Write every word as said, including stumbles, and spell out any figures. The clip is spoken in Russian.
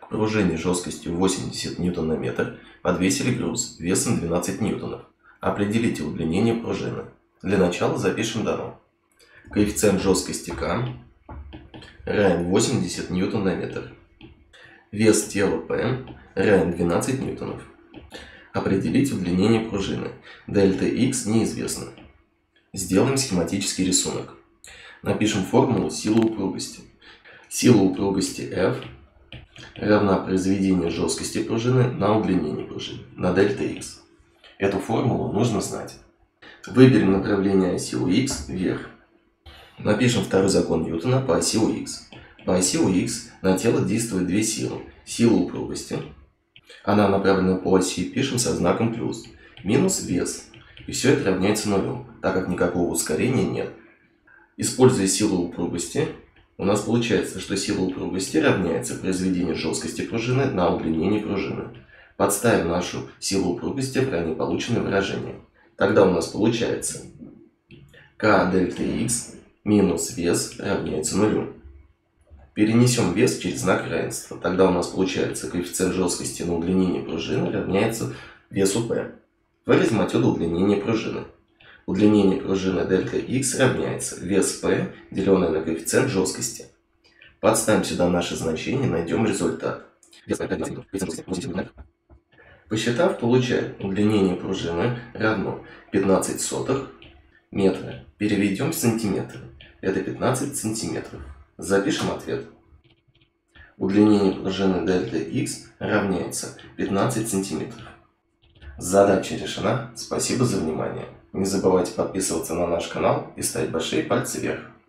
пружине жесткостью восемьдесят ньютон на метр подвесили груз весом двенадцать ньютонов. Определите удлинение пружины. Для начала запишем дано. Коэффициент жесткости К равен восемьдесят ньютон на метр. Вес тела П равен двенадцать ньютонов. Определить удлинение пружины. Дельта Х неизвестно. Сделаем схематический рисунок. Напишем формулу силы упругости. Сила упругости F равна произведению жесткости пружины на удлинение пружины, на дельта Х. Эту формулу нужно знать. Выберем направление оси у Х вверх. Напишем второй закон Ньютона по оси у Х. По оси у Х на тело действуют две силы. Сила упругости. Она направлена по оси, пишем со знаком плюс. Минус вес. И все это равняется нулю, так как никакого ускорения нет. Используя силу упругости, у нас получается, что сила упругости равняется произведению жесткости пружины на удлинение пружины. Подставим нашу силу упругости в ранее полученное выражение. Тогда у нас получается К дельта Х минус вес равняется нулю. Перенесем вес через знак равенства. Тогда у нас получается коэффициент жесткости на удлинение пружины равняется весу P. Вылезем отсюда удлинение пружины. Удлинение пружины дельта Х равняется вес P, деленное на коэффициент жесткости. Подставим сюда наше значение, найдем результат. Посчитав, получаем удлинение пружины равно пятнадцать сотых метра. Переведем в сантиметры. Это пятнадцать сантиметров. Запишем ответ. Удлинение пружины дельта Х равняется пятнадцать сантиметров. Задача решена. Спасибо за внимание. Не забывайте подписываться на наш канал и ставить большие пальцы вверх.